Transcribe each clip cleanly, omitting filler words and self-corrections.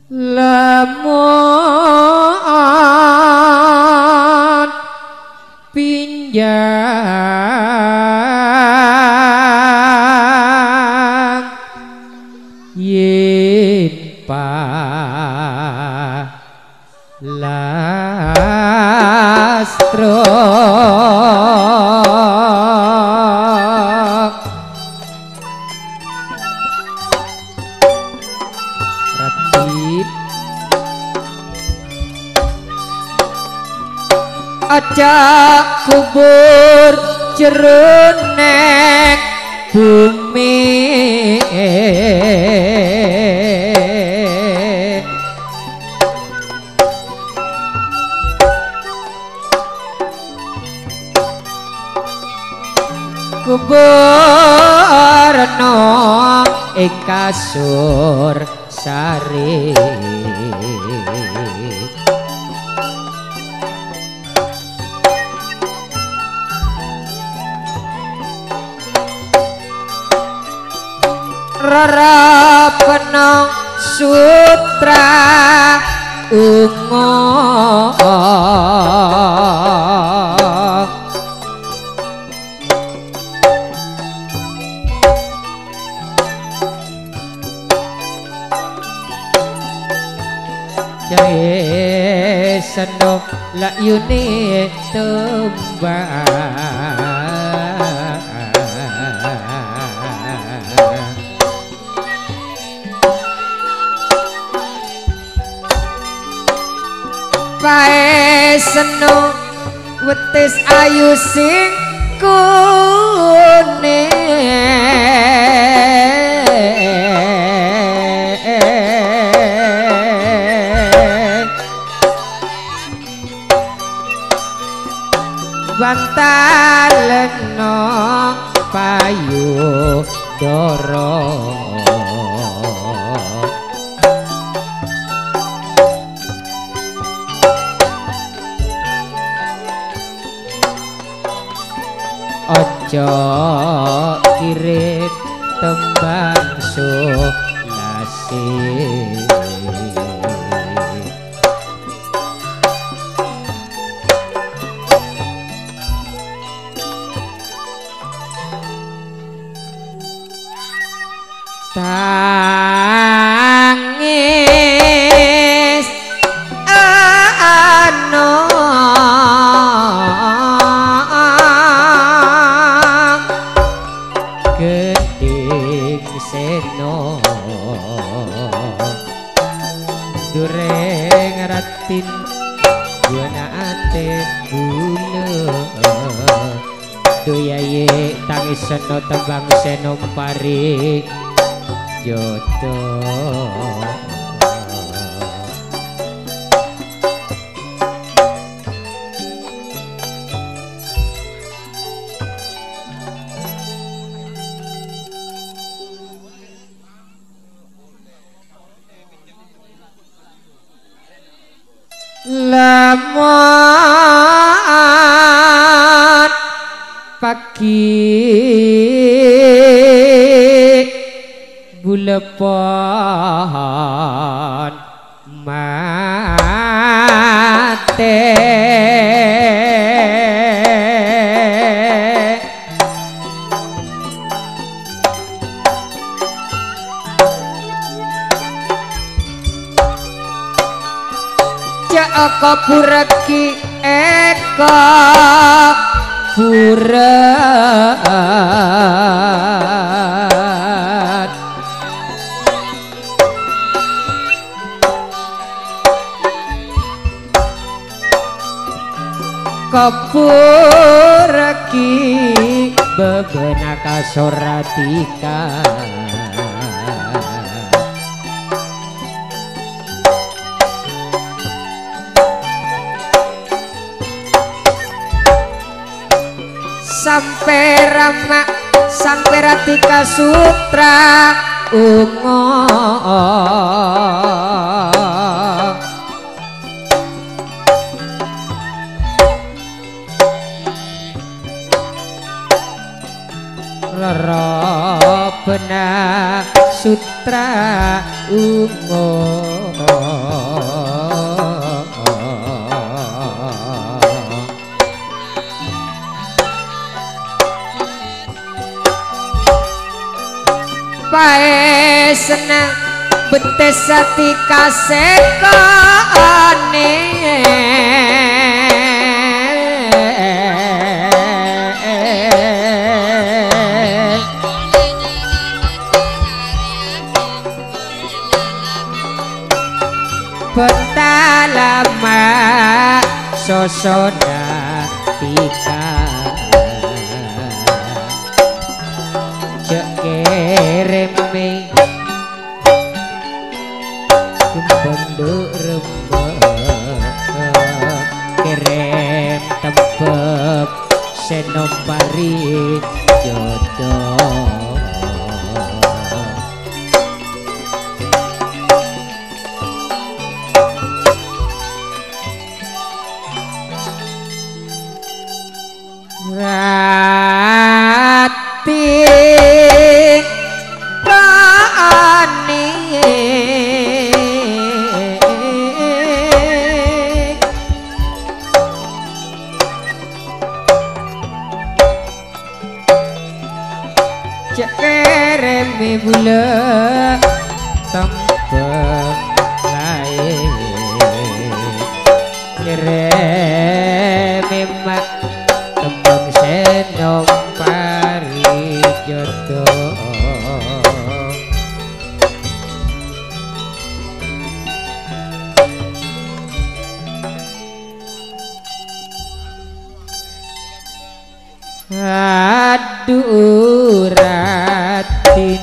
lamun pinjang yen palastro aja kubur jroning bumi kuburno ing kasur sari rara penong sutra ungu jae senok layune tembang pae seneng wetis ayu sing kuning bantaleno payu doro ojo kirim tembang sulasi tangis gedeng seno dureng ratin gunaan gula doyaye tangis seno tembang seno pari jodoh lamun pagi bulepon mate eko bureki eko buret kebureki bebenaka soratika sampai rama sampai ratika sutra ungu lara benak sutra ungu pae seneng betes sati kasekane Bentalama sosona tika Jekereme Kumpenduk rembek Kerem tembek Senompari jodoh Rati kani Cekereme bulan tembek lain Kereme mak tembang senong pari jodoh Aduh ratin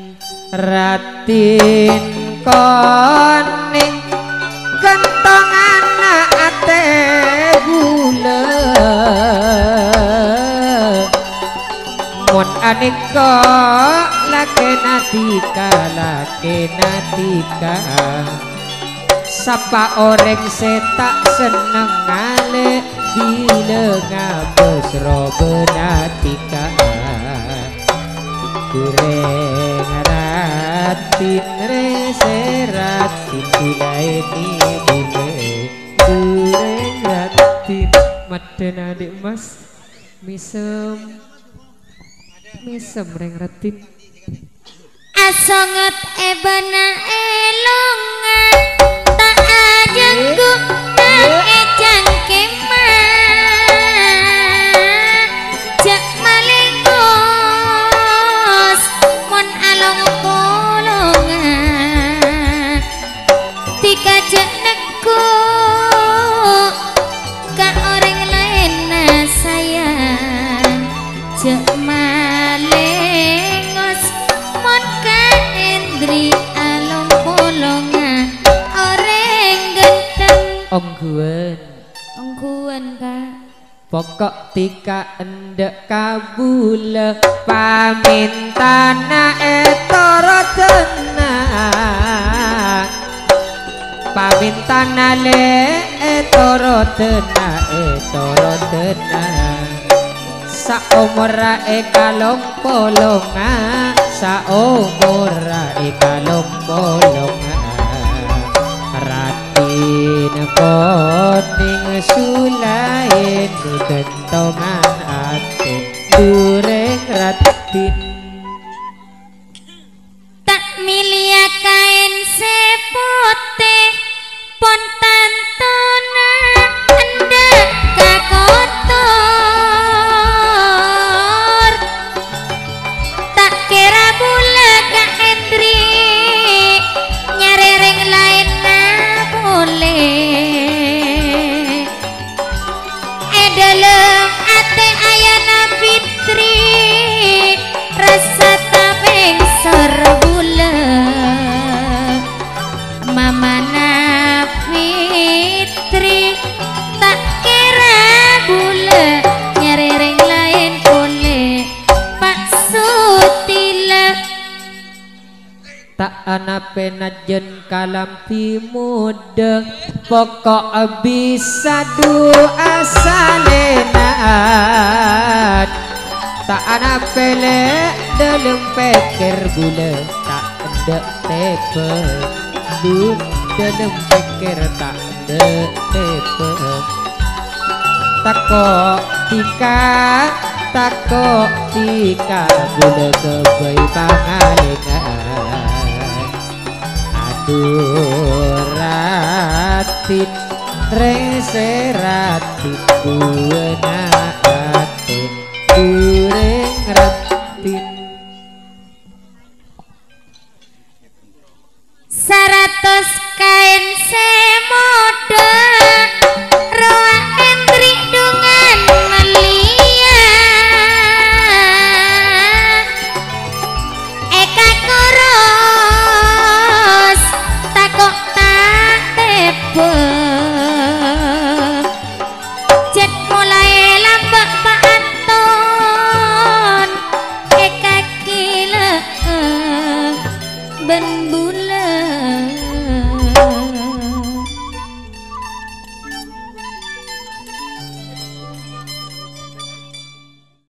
ratin koning kentong anak ate gula mon aneka lake natika sapa orang setak seneng ngale bila ngabes robenatika kureng ratin reseratin sulaini bule kureng ratin maden adik mas misem reng ratin asonget ebana elonga tak ajengku ejang kemah jak malengos mon along polonga tika jak neku ka orang lain sayang jak malengos mon ka endri along polonga orang ganteng ongguan kak pokok tika endek kabula pamintana etoro tenang pamintana le etoro tenang saumura kalong polonga saumura kalong polonga ratin koning sulain kentongan ate dureng ratin tak milia kain sepote pon tantona endek kakotor tak kira bula ka endri nyarereng lain na boleh dalam ate ayana fitri rasa tabeng serbula mamana fitri tak kira bula nyarereng lain boleh pak sutila tak anape najen kalampi muda pokok bisa doa salenat tak anape le dalam pikir gula tak ada tepe du dalam pikir tak ada tepe tako tika gula kebai pangalengan aturatin reng seratin buena